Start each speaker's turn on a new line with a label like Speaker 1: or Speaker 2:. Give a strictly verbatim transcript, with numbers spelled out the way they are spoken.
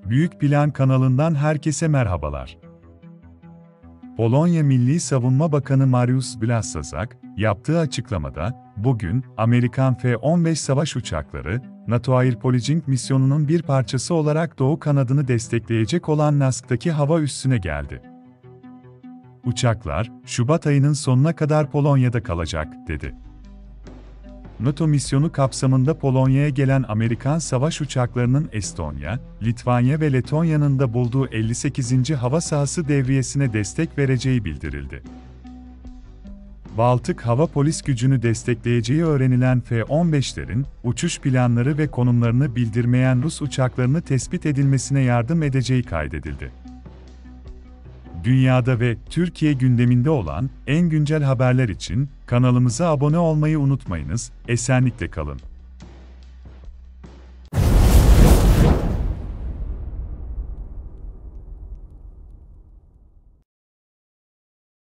Speaker 1: Büyük Plan kanalından herkese merhabalar. Polonya Milli Savunma Bakanı Mariusz Błaszczak, yaptığı açıklamada, bugün, Amerikan F on beş savaş uçakları, NATO Air Policing misyonunun bir parçası olarak Doğu kanadını destekleyecek olan Nask'taki hava üssüne geldi. Uçaklar, Şubat ayının sonuna kadar Polonya'da kalacak, dedi. NATO misyonu kapsamında Polonya'ya gelen Amerikan savaş uçaklarının Estonya, Litvanya ve Letonya'nın da bulduğu elli sekizinci hava sahası devriyesine destek vereceği bildirildi. Baltık Hava Polis Gücü'nü destekleyeceği öğrenilen F on beşlerin, uçuş planları ve konumlarını bildirmeyen Rus uçaklarını tespit edilmesine yardım edeceği kaydedildi. Dünyada ve Türkiye gündeminde olan en güncel haberler için kanalımıza abone olmayı unutmayınız, esenlikle kalın.